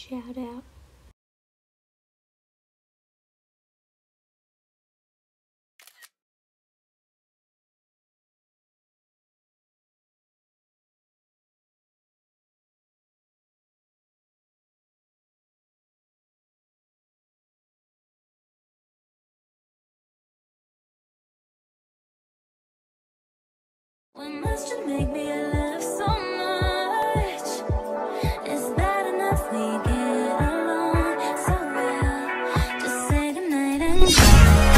shout out. When must you make me love so much? Is that enough? We get along so well. Just say goodnight and